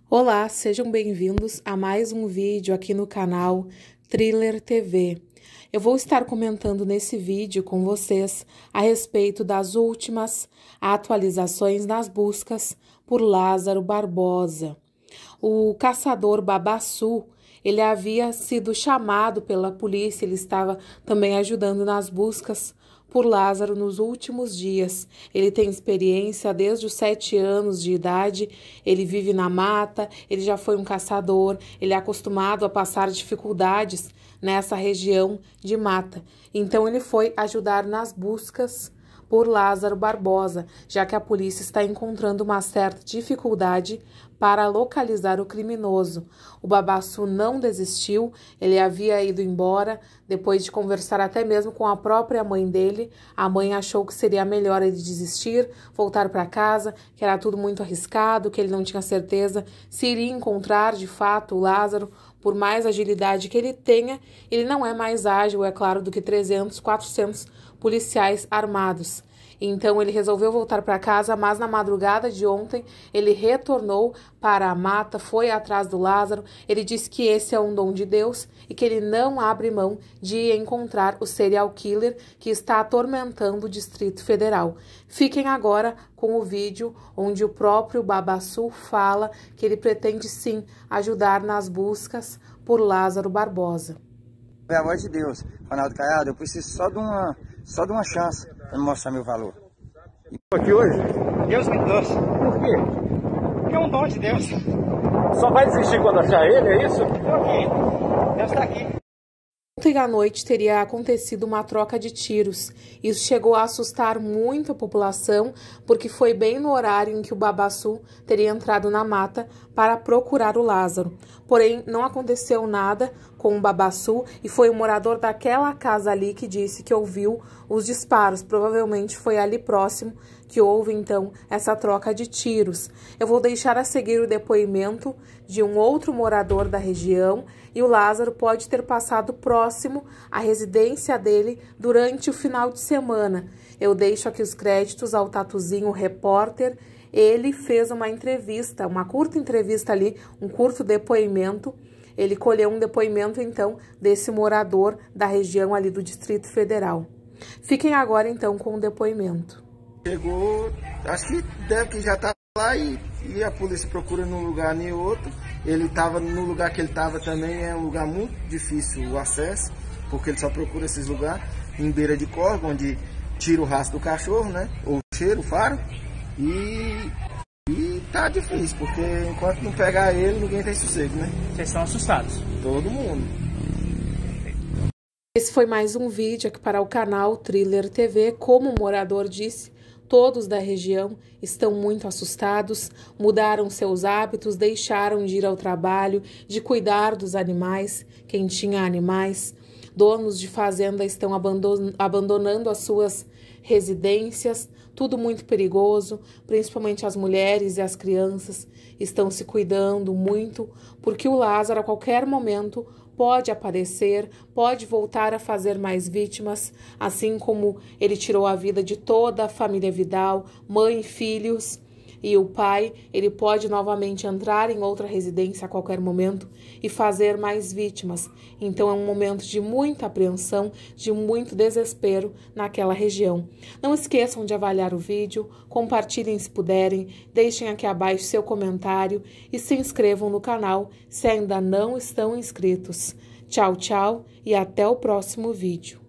Olá, sejam bem-vindos a mais um vídeo aqui no canal Thriller TV. Eu vou estar comentando nesse vídeo com vocês a respeito das últimas atualizações nas buscas por Lázaro Barbosa. O caçador Babassu, ele havia sido chamado pela polícia, ele estava também ajudando nas buscas por Lázaro nos últimos dias. Ele tem experiência desde os 7 anos de idade, ele vive na mata, ele já foi um caçador, ele é acostumado a passar dificuldades nessa região de mata. Então ele foi ajudar nas buscas por Lázaro Barbosa, já que a polícia está encontrando uma certa dificuldade para localizar o criminoso. O Babassu não desistiu, ele havia ido embora, depois de conversar até mesmo com a própria mãe dele. A mãe achou que seria melhor ele desistir, voltar para casa, que era tudo muito arriscado, que ele não tinha certeza se iria encontrar de fato o Lázaro. Por mais agilidade que ele tenha, ele não é mais ágil, é claro, do que 300, 400 policiais armados. Então ele resolveu voltar para casa, mas na madrugada de ontem ele retornou para a mata, foi atrás do Lázaro. Ele disse que esse é um dom de Deus e que ele não abre mão de encontrar o serial killer que está atormentando o Distrito Federal. Fiquem agora com o vídeo onde o próprio Babassu fala que ele pretende sim ajudar nas buscas por Lázaro Barbosa. Pelo amor de Deus, Ronaldo Caiado, eu preciso só de uma chance para mostrar meu valor. Aqui hoje? Deus me trouxe. Por quê? Porque é um dom de Deus. Só vai desistir quando achar ele, é isso? Estou aqui. Deus está aqui. Ontem à noite teria acontecido uma troca de tiros. Isso chegou a assustar muito a população, porque foi bem no horário em que o Babassu teria entrado na mata para procurar o Lázaro. Porém, não aconteceu nada com o Babassu e foi o morador daquela casa ali que disse que ouviu os disparos. Provavelmente foi ali próximo que houve, então, essa troca de tiros. Eu vou deixar a seguir o depoimento de um outro morador da região e o Lázaro pode ter passado próximo à residência dele durante o final de semana. Eu deixo aqui os créditos ao Tatuzinho Repórter. Ele fez uma entrevista, uma curta entrevista ali, um curto depoimento. Ele colheu um depoimento, então, desse morador da região ali do Distrito Federal. Fiquem agora, então, com o depoimento. Chegou, acho que deve que já está lá e a polícia procura num lugar nem outro. Ele estava no lugar que ele estava também, é um lugar muito difícil o acesso, porque ele só procura esses lugares, em beira de córrego, onde tira o rastro do cachorro, né? Ou cheiro, o faro. E tá difícil, porque enquanto não pegar ele, ninguém tem sossego, né? Vocês são assustados? Todo mundo. Esse foi mais um vídeo aqui para o canal Thriller TV. Como o morador disse, todos da região estão muito assustados, mudaram seus hábitos, deixaram de ir ao trabalho, de cuidar dos animais, quem tinha animais. Donos de fazenda estão abandonando as suas residências, tudo muito perigoso, principalmente as mulheres e as crianças estão se cuidando muito, porque o Lázaro a qualquer momento pode aparecer, pode voltar a fazer mais vítimas, assim como ele tirou a vida de toda a família Vidal, mãe, filhos. E o pai, ele pode novamente entrar em outra residência a qualquer momento e fazer mais vítimas. Então é um momento de muita apreensão, de muito desespero naquela região. Não esqueçam de avaliar o vídeo, compartilhem se puderem, deixem aqui abaixo seu comentário e se inscrevam no canal se ainda não estão inscritos. Tchau, tchau e até o próximo vídeo.